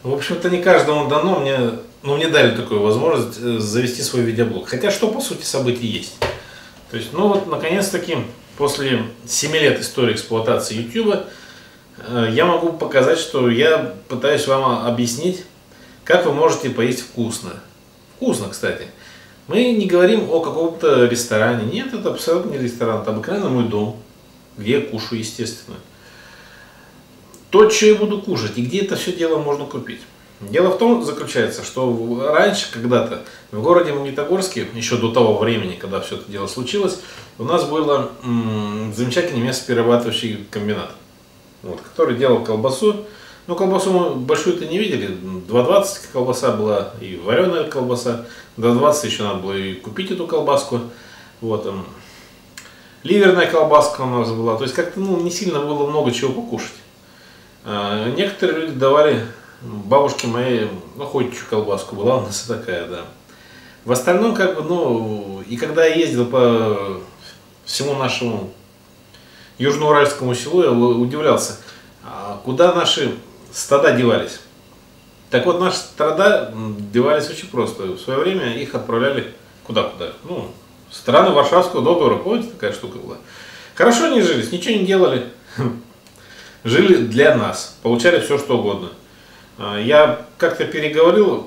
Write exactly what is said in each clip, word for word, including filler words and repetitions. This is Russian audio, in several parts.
В общем-то, не каждому дано, мне, ну, мне дали такую возможность завести свой видеоблог. Хотя, что по сути событий есть. То есть, ну вот, наконец-таки, после семи лет истории эксплуатации YouTube, я могу показать, что я пытаюсь вам объяснить, как вы можете поесть вкусно. Вкусно, кстати. Мы не говорим о каком-то ресторане. Нет, это абсолютно не ресторан. Это обыкновенный мой дом, где я кушаю, естественно. То, что я буду кушать и где это все дело можно купить. Дело в том заключается, что раньше, когда-то, в городе Магнитогорске, еще до того времени, когда все это дело случилось, у нас был замечательный мясоперерабатывающий комбинат, вот, который делал колбасу. Ну, колбасу мы большую-то не видели, два двадцать колбаса была, и вареная колбаса, два двадцать еще надо было и купить эту колбаску. Вот, ливерная колбаска у нас была, то есть как-то ну, не сильно было много чего покушать. Некоторые люди давали бабушке моей, ну, охотничью колбаску, была у нас такая, да. В остальном, как бы, ну, и когда я ездил по всему нашему южноуральскому селу, я удивлялся, куда наши стада девались. Так вот, наши стада девались очень просто. В свое время их отправляли куда-куда. Ну, страны Варшавского договора, помните, такая штука была. Хорошо не жились, ничего не делали. Жили для нас, получали все, что угодно. Я как-то переговорил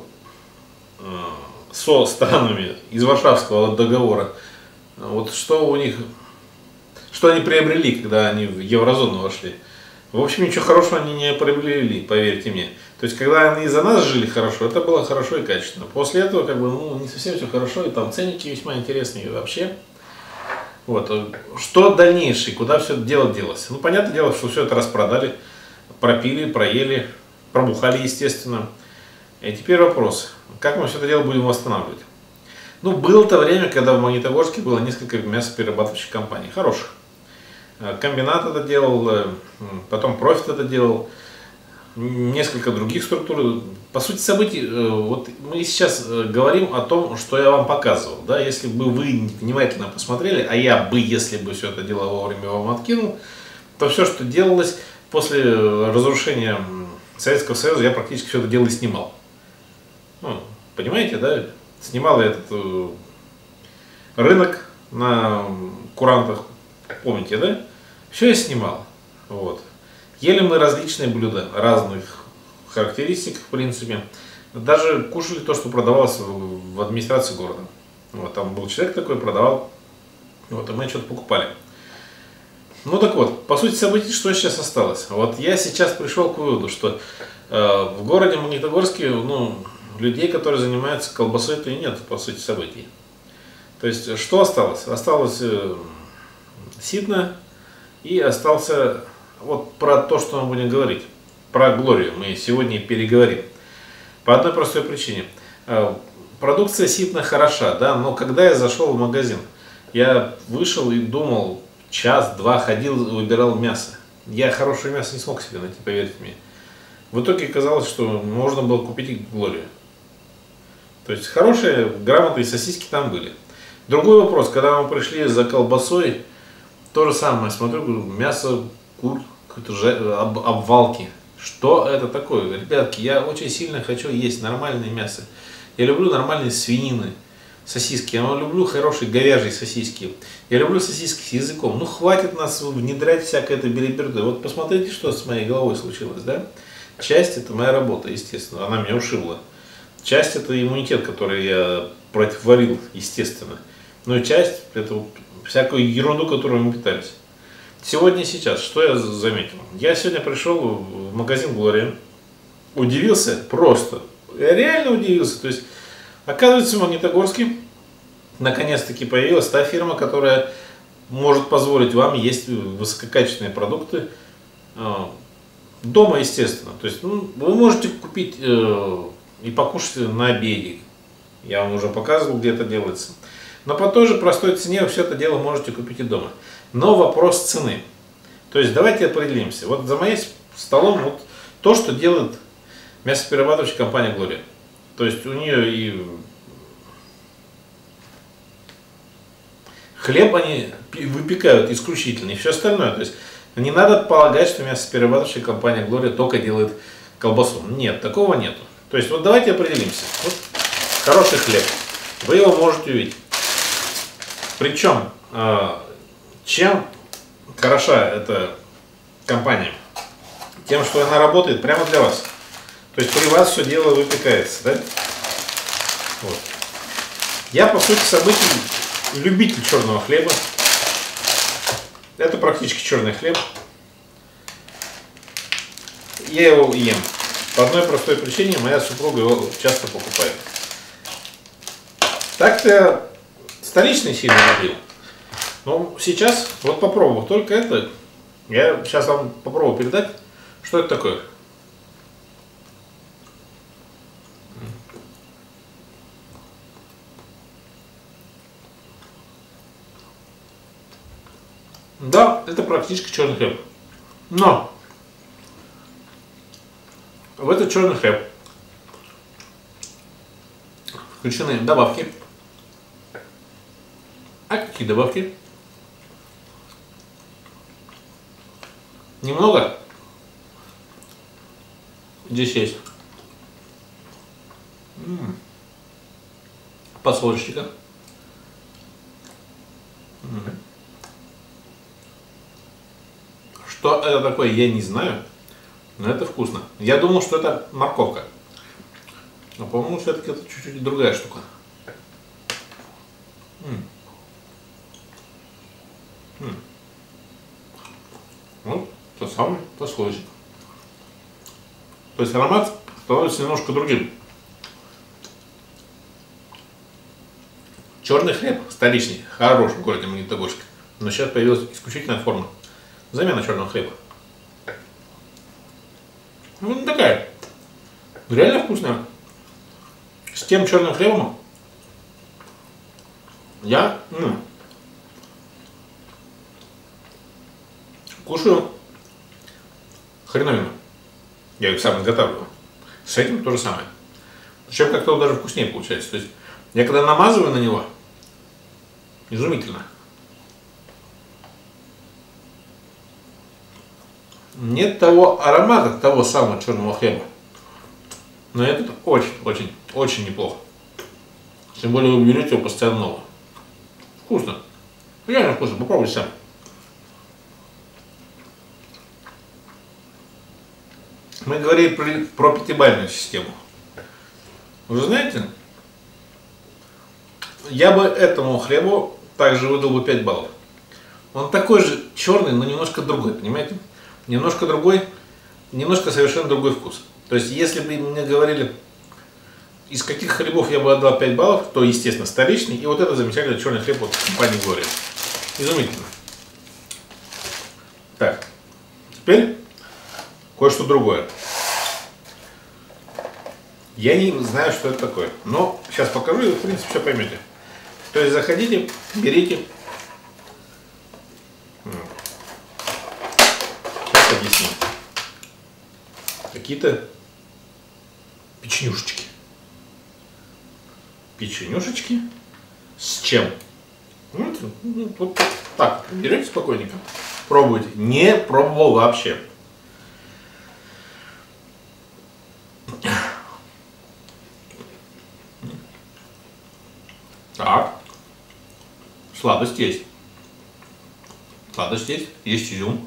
со странами из Варшавского договора, вот что у них, что они приобрели, когда они в еврозону вошли. В общем, ничего хорошего они не приобрели, поверьте мне. То есть, когда они за нас жили хорошо, это было хорошо и качественно. После этого, как бы, ну, не совсем все хорошо, и там ценники весьма интересные вообще. Вот. Что дальнейшее, куда все это дело делось? Ну, понятное дело, что все это распродали, пропили, проели, пробухали, естественно. И теперь вопрос, как мы все это дело будем восстанавливать? Ну, было-то время, когда в Магнитогорске было несколько мясоперерабатывающих компаний, хороших. Комбинат это делал, потом Профит это делал, несколько других структур. По сути событий, вот мы сейчас говорим о том, что я вам показывал. Да? Если бы вы внимательно посмотрели, а я бы, если бы все это дело вовремя вам откинул, то все, что делалось после разрушения Советского Союза, я практически все это дело и снимал. Ну, понимаете, да? Снимал я этот э, рынок на курантах, помните, да? Все я снимал. Вот. Ели мы различные блюда, разных характеристик, в принципе. Даже кушали то, что продавалось в администрации города. Вот, там был человек такой, продавал. Вот, и мы что-то покупали. Ну так вот, по сути событий, что сейчас осталось? Вот я сейчас пришел к выводу, что э, в городе Магнитогорске, ну, людей, которые занимаются колбасой, то и нет, по сути событий. То есть, что осталось? Осталось э, Ситно и остался... Вот про то, что мы будем говорить, про Глорию мы сегодня переговорим. По одной простой причине. Продукция Ситно хороша, да, но когда я зашел в магазин, я вышел и думал, час-два ходил, выбирал мясо. Я хорошее мясо не смог себе найти, поверьте мне. В итоге казалось, что можно было купить Глорию. То есть хорошие, грамотные сосиски там были. Другой вопрос, когда мы пришли за колбасой, то же самое, смотрю, мясо, кур, какие-то об, обвалки. Что это такое? Ребятки, я очень сильно хочу есть нормальное мясо. Я люблю нормальные свинины, сосиски. Я люблю хорошие говяжьи сосиски. Я люблю сосиски с языком. Ну, хватит нас внедрять всякое это белиберды. Вот посмотрите, что с моей головой случилось, да? Часть это моя работа, естественно. Она меня ушибла. Часть это иммунитет, который я противоварил, естественно. Но часть это всякую ерунду, которую мы питались. Сегодня, сейчас, что я заметил? Я сегодня пришел в магазин Глория, удивился просто, я реально удивился. То есть, оказывается, в Магнитогорске наконец-таки появилась та фирма, которая может позволить вам есть высококачественные продукты дома, естественно. То есть, ну, вы можете купить э, и покушать на обеде. Я вам уже показывал, где это делается. Но по той же простой цене вы все это дело можете купить и дома. Но вопрос цены. То есть давайте определимся. Вот за моим столом вот то, что делает мясоперерабатывающая компания Глория. То есть у нее и хлеб они выпекают исключительно, и все остальное. То есть не надо полагать, что мясоперерабатывающая компания Глория только делает колбасу. Нет, такого нету. То есть вот давайте определимся. Вот хороший хлеб. Вы его можете увидеть. Причем, чем хороша эта компания? Тем, что она работает прямо для вас. То есть при вас все дело выпекается. Да? Вот. Я, по сути событий, любитель черного хлеба. Это практически черный хлеб. Я его ем. По одной простой причине, моя супруга его часто покупает. Так-то я столичный сильно любил. Но сейчас, вот попробовав только это, я сейчас вам попробую передать, что это такое. Да, это практически черный хлеб. Но в этот черный хлеб включены добавки. А какие добавки? Немного. Здесь есть подсолнечника. Что это такое, я не знаю, но это вкусно. Я думал, что это морковка, но, по-моему, все-таки это чуть-чуть другая штука. М -м -м. Вот тот самый подсолнечник. То есть аромат становится немножко другим. Черный хлеб столичный, хорош в городе Магнитогорске, но сейчас появилась исключительная форма. Замена черного хлеба. Ну, такая. Реально вкусная. С тем черным хлебом я ну, кушаю хреновину. Я их сам изготавливаю. С этим то же самое. Причем как-то даже вкуснее получается. То есть я когда намазываю на него, изумительно. Нет того аромата, того самого черного хлеба. Но этот очень, очень, очень неплохо. Тем более вы берете его постоянно нового. Вкусно. Реально вкусно. Попробуйте сами. Мы говорили про, про пятибалльную систему. Вы знаете, я бы этому хлебу также выдал бы пять баллов. Он такой же черный, но немножко другой, понимаете? Немножко другой, немножко совершенно другой вкус. То есть, если бы мне говорили, из каких хлебов я бы отдал пять баллов, то, естественно, столичный и вот этот замечательный черный хлеб от компании Глория. Изумительно. Так, теперь кое-что другое. Я не знаю, что это такое, но сейчас покажу, и вы, в принципе, все поймете. То есть, заходите, берите. Объясню. Какие-то печенюшечки. Печенюшечки с чем? Вот, вот так, берете спокойненько, пробуйте. Не пробовал вообще. Так, сладость есть. Сладость есть, есть изюм.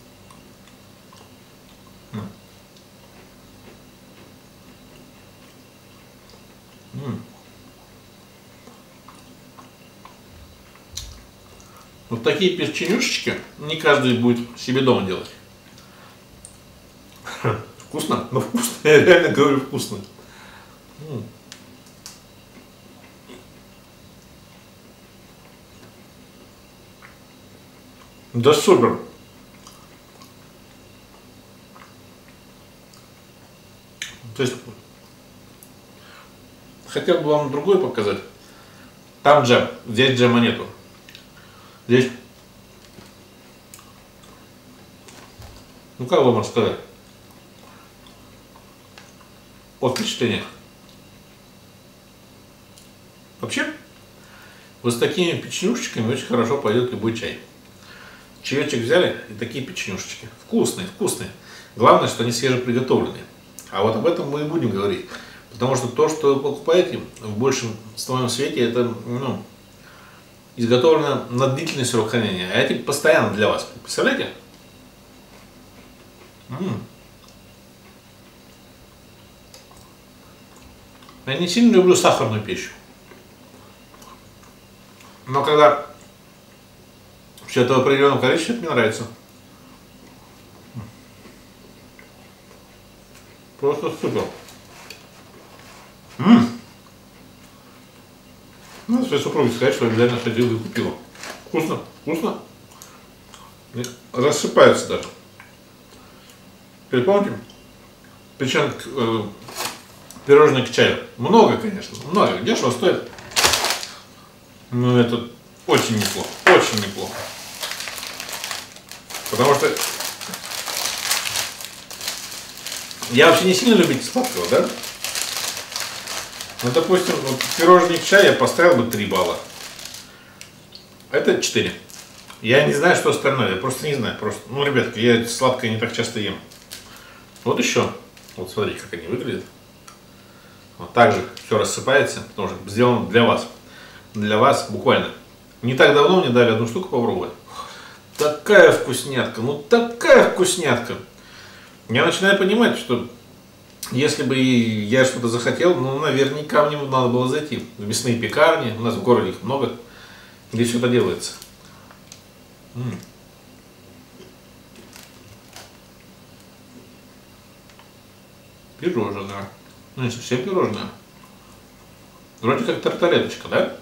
Вот такие печенюшечки не каждый будет себе дома делать. Вкусно? Ну вкусно, я реально говорю вкусно. Да супер. То есть, хотел бы вам другой показать. Там джем, здесь джема нету. Здесь, ну как вам рассказать? О впечатлениях. Вообще, вот с такими печенюшечками очень хорошо пойдет любой чай. Чаечек взяли и такие печенюшечки. Вкусные, вкусные. Главное, что они свежеприготовленные. А вот об этом мы и будем говорить. Потому что то, что вы покупаете в большем своем свете, это ну, изготовлено на длительный срок хранения. А эти постоянно для вас. Представляете? М-м. Я не сильно люблю сахарную пищу. Но когда все это в определенном количестве, это мне нравится. Просто супер. М-м. Надо своей супруге сказать, что обязательно ходила и купила. Вкусно, вкусно. Рассыпается даже. Теперь помните? Причем э, пирожные к чаю. Много, конечно, много. Дешево стоит. Но это очень неплохо, очень неплохо. Потому что я вообще не сильно любитель сладкого, да? Ну, допустим, вот пирожный к чаю я поставил бы три балла. Это четыре. Я не знаю, что остальное, я просто не знаю. Просто, ну, ребятки, я сладкое не так часто ем. Вот еще. Вот смотрите, как они выглядят. Вот так же все рассыпается, потому что сделано для вас. Для вас буквально. Не так давно мне дали одну штуку попробовать. Такая вкуснятка, ну такая вкуснятка. Я начинаю понимать, что если бы я что-то захотел, ну наверняка мне надо было зайти в мясные пекарни. У нас в городе их много, где все это делается. М-м. Пирожное. Ну не совсем пирожное. Вроде как тарталеточка, да?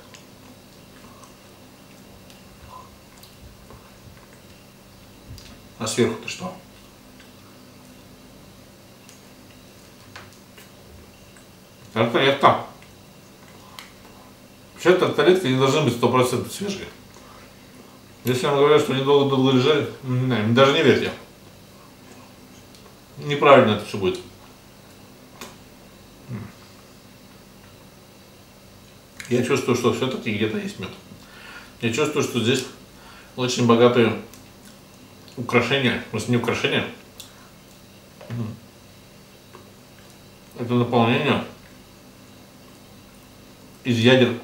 А сверху-то что? Тарталетка. Вообще тарталетки не должны быть сто процентов свежие. Если вам говорят, что они долго-долго лежали, даже не верьте. Неправильно это все будет. Я чувствую, что все-таки где-то есть мед. Я чувствую, что здесь очень богатые украшения, в не украшения, это наполнение из ядер.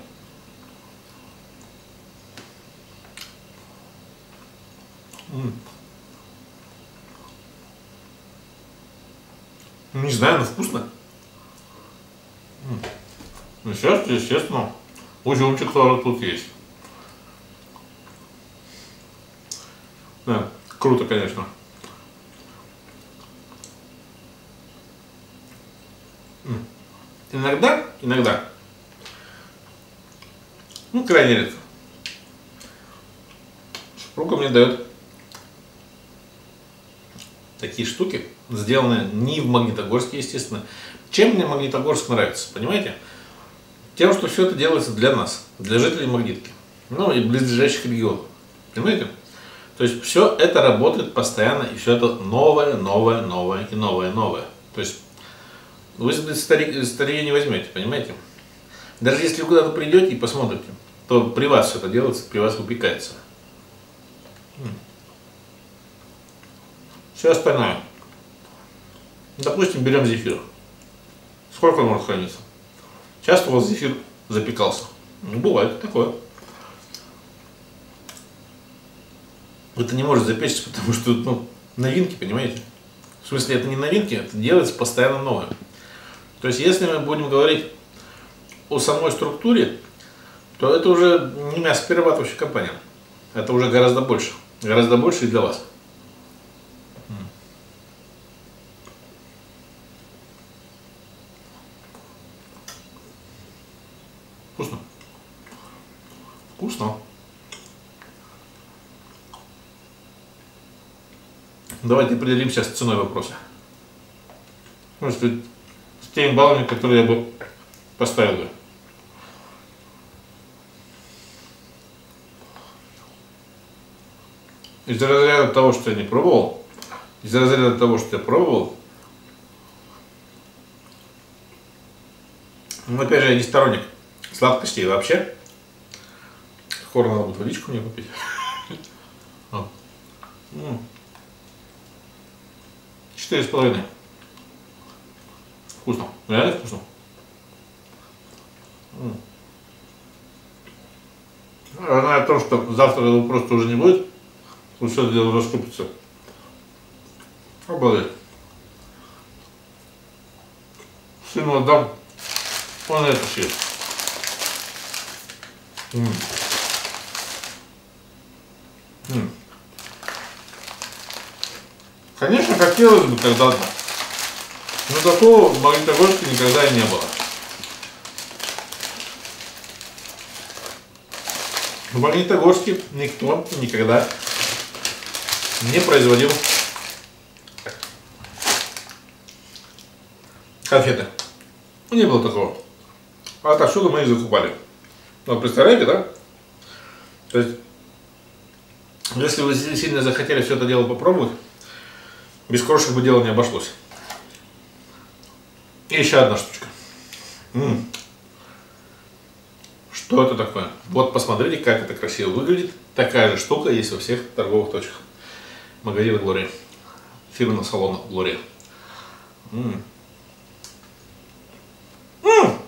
Не знаю, но вкусно. Ну, сейчас, естественно, узелчик тоже тут есть. Да, круто, конечно. Иногда, иногда, ну, крайне редко, супруга мне дает такие штуки, сделанные не в Магнитогорске, естественно. Чем мне Магнитогорск нравится, понимаете? Тем, что все это делается для нас, для жителей Магнитки, ну и близлежащих регионов, понимаете? То есть все это работает постоянно, и все это новое, новое, новое и новое, новое. То есть вы старик, старее не возьмете, понимаете? Даже если вы куда-то придете и посмотрите, то при вас все это делается, при вас выпекается. Все остальное. Допустим, берем зефир. Сколько он может храниться? Часто у вас зефир запекался. Ну, бывает такое. Это не может запечься, потому что ну, новинки, понимаете? В смысле, это не новинки, это делается постоянно новое. То есть, если мы будем говорить о самой структуре, то это уже не мясоперерабатывающая компания. Это уже гораздо больше. Гораздо больше и для вас. Вкусно. Вкусно. Давайте определимся с ценой вопроса. Может быть, с теми баллами, которые я бы поставил бы. Из разряда того, что я не пробовал, из разряда того, что я пробовал, но опять же, я не сторонник сладкостей вообще. Скоро надо будет водичку мне купить. Четыре с половиной. Вкусно. Реально вкусно. Я знаю о том, что завтра его просто уже не будет. Вот все это дело раскупится. Обалдеть. Сыну отдам. Он это съест. М. М. Конечно, хотелось бы когда-то, но такого в Магнитогорске никогда и не было. В Магнитогорске никто никогда не производил конфеты. Не было такого. А отсюда мы их закупали. Ну, представляете, да? То есть, если вы сильно захотели все это дело попробовать, без крошек бы дело не обошлось. И еще одна штучка. М-м. Что это такое? Вот посмотрите, как это красиво выглядит. Такая же штука есть во всех торговых точках. Магазина Глория. Фирменного салона Глория. М-м. М-м.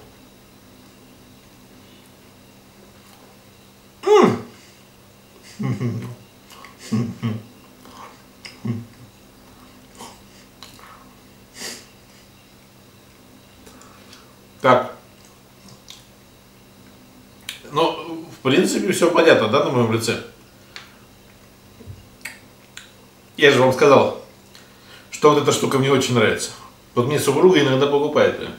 М-м. Так. Ну, в принципе, все понятно, да, на моем лице? Я же вам сказал, что вот эта штука мне очень нравится. Вот мне супруга иногда покупает ее.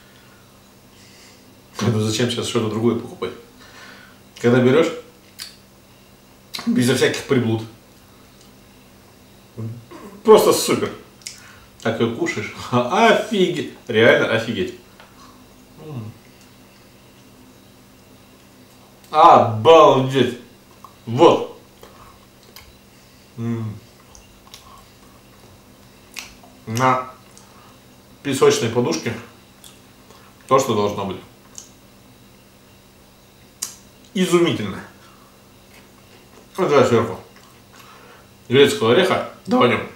Ну зачем сейчас что-то другое покупать? Когда берешь, безо всяких приблуд. Просто супер. Так ее кушаешь. Офигеть. Реально офигеть. Обалдеть. Вот. На песочной подушке то, что должно быть. Изумительно. Вот давай сверху грецкого ореха добавим.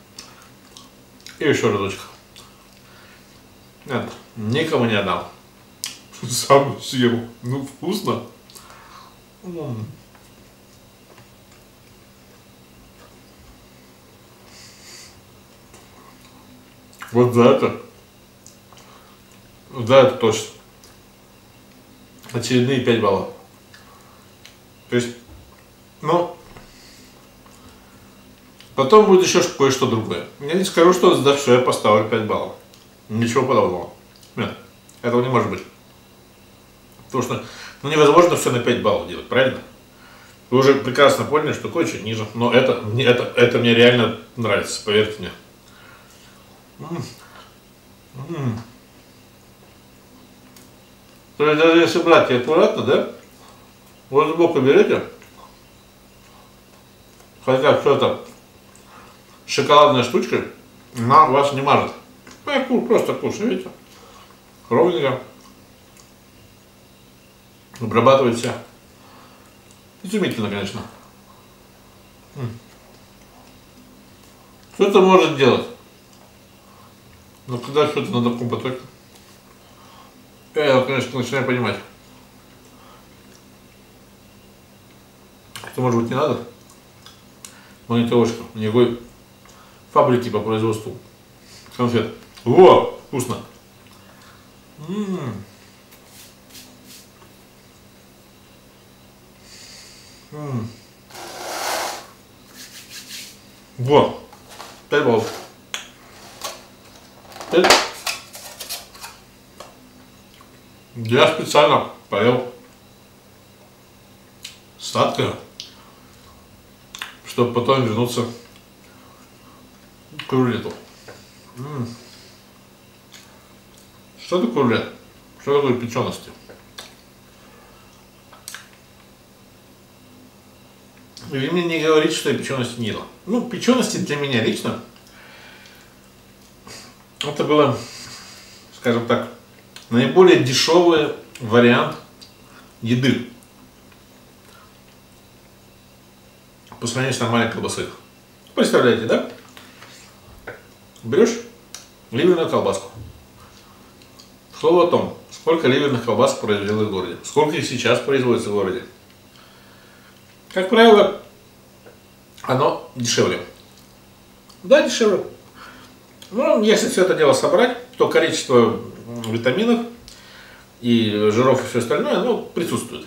И еще разочек. Нет, никому не отдам. Сам съем. Ну, вкусно. М-м. Вот за это. За это точно. Очередные пять баллов. То есть, ну, потом будет еще кое-что другое. Я не скажу, что за все я поставлю пять баллов. Ничего подобного. Нет, этого не может быть. Потому что ну, невозможно все на пять баллов делать, правильно? Вы уже прекрасно поняли, что кое-что ниже. Но это, это, это мне реально нравится, поверьте мне. М-м. М-м. То есть даже если брать аккуратно, да? Вот сбоку берете. Хотя все это шоколадная штучка, она вас не мажет. Ну, просто кушаете. Ровненько. Обрабатываете. Изумительно, конечно. Что это может делать? Но когда что-то на таком потоке, я, конечно, начинаю понимать. Это может быть не надо. Магнитогорска. Никакой фабрики по производству конфет. Во, вкусно. М-м. М-м. Во, пять баллов. Я специально поел сладкое, чтобы потом вернуться к рулету. М-м. Что такое рулет? Что такое печености? Вы мне не говорите, что я печености не ел. Ну, печености для меня лично это было, скажем так, наиболее дешевый вариант еды по сравнению с нормальной колбасой. Представляете, да? Берешь ливерную колбаску, Слово о том, сколько ливерных колбас произвели в городе, сколько их сейчас производится в городе. Как правило, оно дешевле. Да, дешевле. Но если все это дело собрать, то количество витаминов и жиров и все остальное, оно присутствует.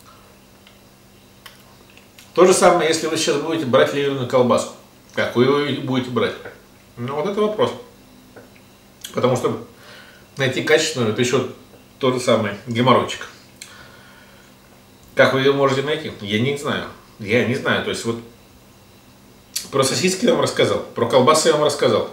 То же самое, если вы сейчас будете брать ливерную колбаску. Какую вы будете брать? Ну, вот это вопрос. Потому что найти качественную, это еще тот же самый геморройчик. Как вы ее можете найти? Я не знаю. Я не знаю. То есть вот про сосиски я вам рассказал, про колбасы я вам рассказал.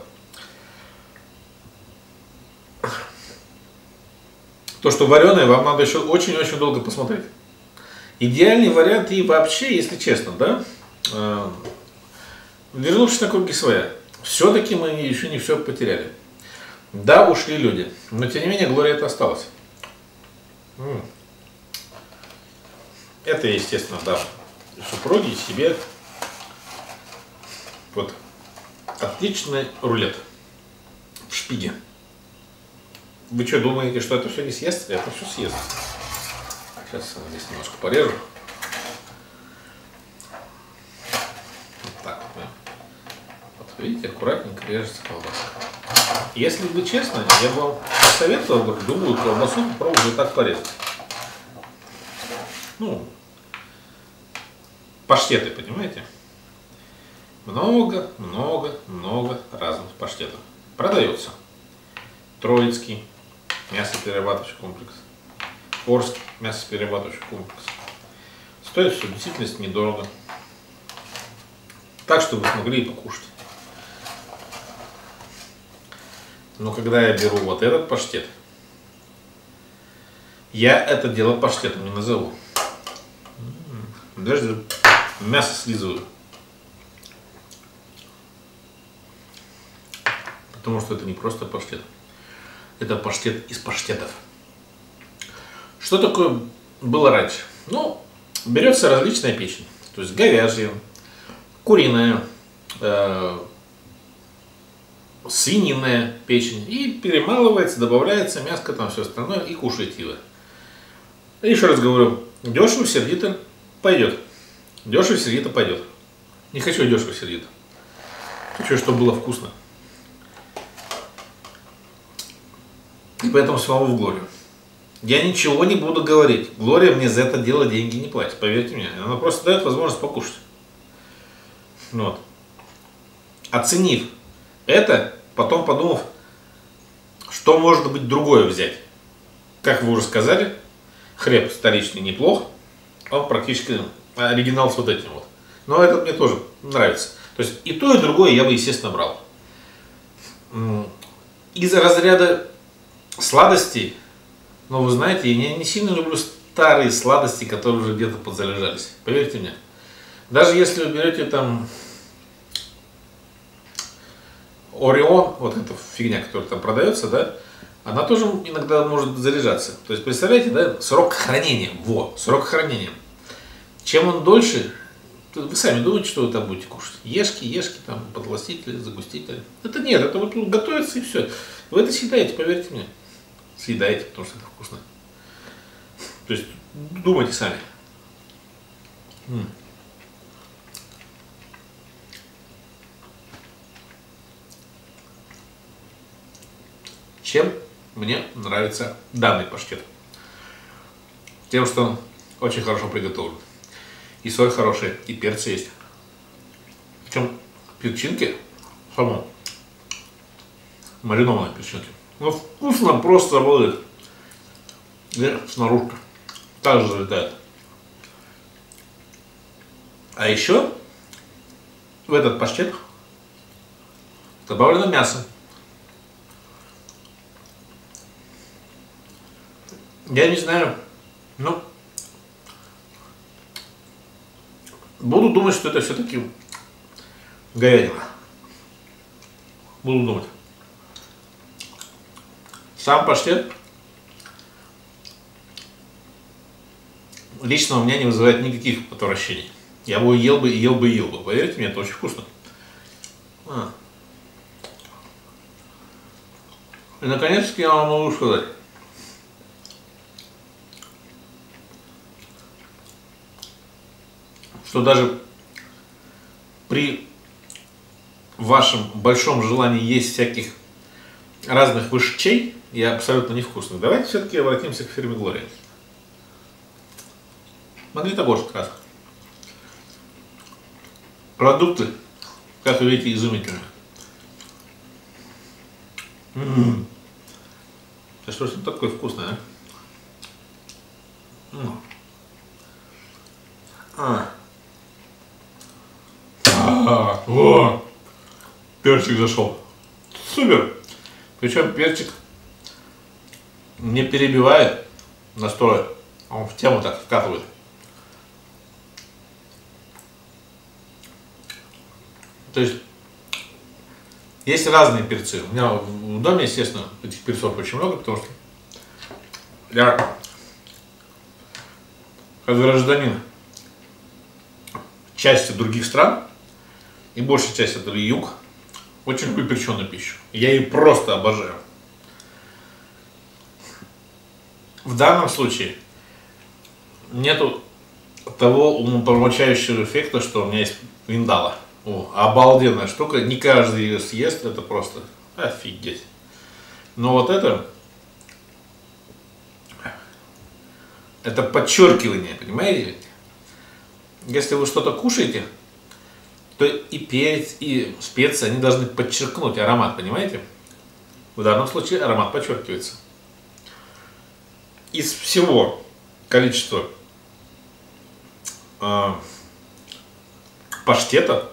То, что вареное, вам надо еще очень-очень долго посмотреть. Идеальный вариант и вообще, если честно, да, э, вернувшись на круги своя, все-таки мы еще не все потеряли. Да, ушли люди, но тем не менее Глория это осталась. Это, естественно, да, супруги и себе. Вот отличный рулет в шпиге. Вы что, думаете, что это все не съест? Это все съест. Сейчас здесь немножко порежу. Вот так вот. Вот видите, аккуратненько режется колбаска. Если быть честно, я бы вам советовал любую колбасу попробовать вот так порезать. Ну, паштеты, понимаете? Много, много, много разных паштетов. Продается. Троицкий мясоперерабатывающий комплекс. Орский мясоперерабатывающий комплекс. Стоит все действительно недорого. Так, чтобы вы смогли и покушать. Но когда я беру вот этот паштет, я это дело паштетом не назову. Даже мясо слизываю. Потому что это не просто паштет. Это паштет из паштетов. Что такое было раньше? Ну, берется различная печень. То есть говяжья, куриная, э, свининная печень. И перемалывается, добавляется мяско, там все остальное, и кушаете его. Еще раз говорю, дешево, сердито пойдет. Дешево, сердито пойдет. Не хочу дешево, сердито. Хочу, чтобы было вкусно. И поэтому слава в Глорию. Я ничего не буду говорить. Глория мне за это дело деньги не платит, поверьте мне. Она просто дает возможность покушать. Вот. Оценив это, потом подумав, что может быть другое взять. Как вы уже сказали, хлеб столичный неплох. Он практически оригинал с вот этим вот. Но этот мне тоже нравится. То есть и то, и другое я бы, естественно, брал. Из разряда сладостей, но вы знаете, я не сильно люблю старые сладости, которые уже где-то подзалежались. Поверьте мне. Даже если вы берете там Ореон, вот эта фигня, которая там продается, да, она тоже иногда может залежаться. То есть, представляете, да, срок хранения. Во, срок хранения. Чем он дольше, вы сами думаете, что вы там будете кушать. Ешки, ешки, там, подсластители, загустители. Это нет, это вот готовится и все. Вы это съедаете, поверьте мне. Съедаете, потому что это вкусно. То есть, думайте сами. М. Чем мне нравится данный паштет? Тем, что он очень хорошо приготовлен. И соль хорошая, и перцы есть. Причем перчинки, само, маринованные перчинки. Ну, вкусно просто будет. И снаружи также залетает. А еще в этот паштет добавлено мясо. Я не знаю, ну, буду думать, что это все-таки говядина. Буду думать. Сам паштет лично у меня не вызывает никаких отвращений. Я бы ел бы, ел бы, ел бы. Поверьте мне, это очень вкусно. А. И наконец-таки я вам могу сказать, что даже при вашем большом желании есть всяких разных вышчей и абсолютно невкусных, давайте все-таки обратимся к фирме Глория. Магнитогорск раз. Продукты, как вы видите, изумительные. М-м-м. Да что ж это такое вкусное, а? М-м. А. А, о, перчик зашел. Супер. Причем перчик не перебивает настроя, он в тему так вкатывает. То есть есть разные перцы. У меня в доме, естественно, этих перцов очень много, потому что я как гражданин части других стран, и большая часть это юг, очень люблю перченую пищу. Я ее просто обожаю. В данном случае нету того умопомрачающего эффекта, что у меня есть миндала. О, обалденная штука, не каждый ее съест, это просто офигеть. Но вот это, это подчеркивание, понимаете? Если вы что-то кушаете, то и перец, и специи, они должны подчеркнуть аромат, понимаете? В данном случае аромат подчеркивается. Из всего количества э, паштета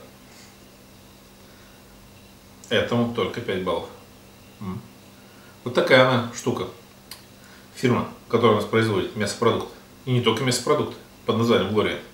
этому только пять баллов. Вот такая она штука. Фирма, которая у нас производит мясопродукты. И не только мясопродукты, под названием Глория.